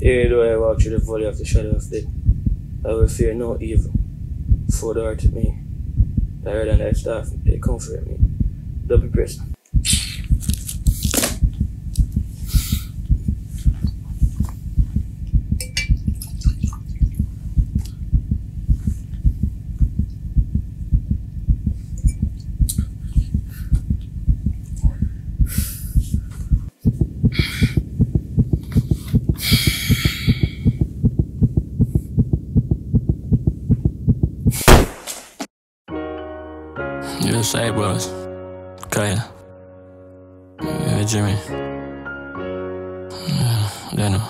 Even though I walk through the valley of the shadow of death, I will fear no evil, for thou art with me. Thy rod and thy staff, they comfort me. Double press. You say, boss. Kaya. Yeah, Jimmy. Yeah, they know.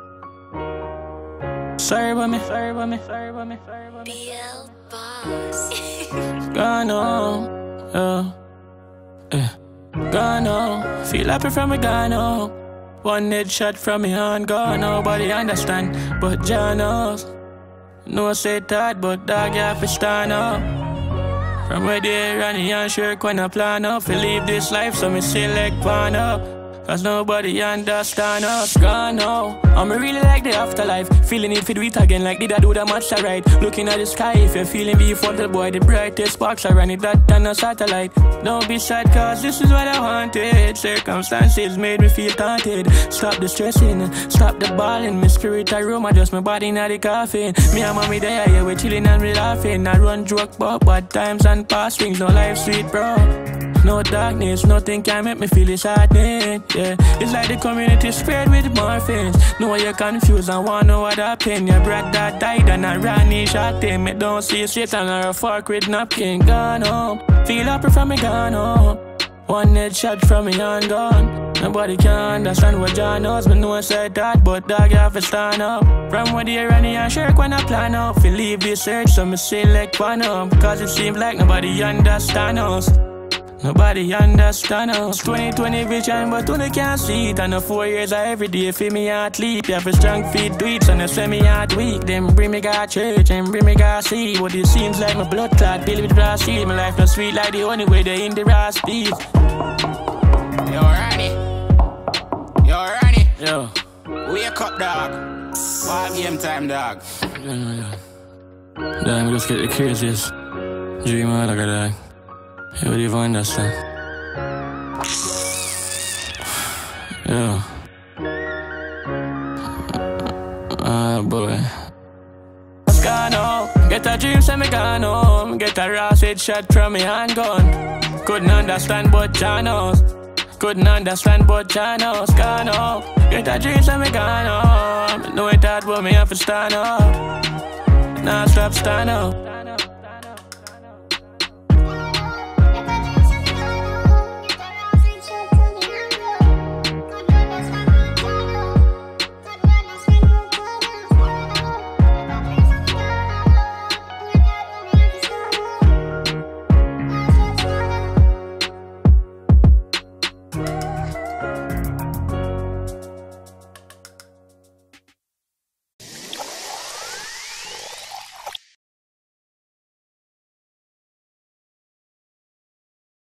Sorry about me. BL boss. Gone home. Yeah. Gone home. Feel happy from me gone home. One headshot from me hand gone. Nobody understand, but John knows. No say that, but dog you have to stand up. From where they Rani and Shirquan a plan up to leave this life, so me select one up. Cause nobody understand us. Gone now, I'm really like the afterlife. Feeling it for dweet again, like did I do that much right? Looking at the sky, if you're feeling befuddled, boy, the brightest sparks are running that than a satellite. Don't be sad, cause this is what I wanted. Circumstances made me feel taunted. Stop the stressing, stop the balling. My spirit I roam, adjust my body in the coffin. Me and mommy there, yeah, we chilling and we laughing. I run joke about bad times and past things. No life sweet, bro. No darkness, nothing can make me feel this sadness. Yeah, it's like the community spread with morphines. Know you're confused and wanna know what happened. Your brother died and I ran his shot him. Me don't see straight and I fork with napkin. Gone home, feel happy from me gone home. One headshot from me and gone. Nobody can understand what John knows. Me know I said that, but dog you have to stand up. From where the Rani and Shirquan I plan up. Fi leave this search, so me select one up. Cause it seems like nobody understand us. Nobody understand us. 2020 vision, but when they can't see it. And the 4 years of every day for me heart leap. You have a strong feet dweets and they say me heart weak. Them bring me God church and bring me God see. What it seems like my blood clot, deal with brass seed. My life not sweet like the only way they in the Ras beef. Yo, Rani. Yo. Wake up, dog. Ball game time, dog. Damn, just get the craziest dream out like a dog. You would even understand. Yeah. Boy. Gone home. Get a dream, say me gone home. Get a raw headshot from me handgun. Couldn't understand but John knows. Couldn't understand but John knows. Gone home. Get a dream, say me gone home. Know it hard, but me have to stand up. Now stop, stand up.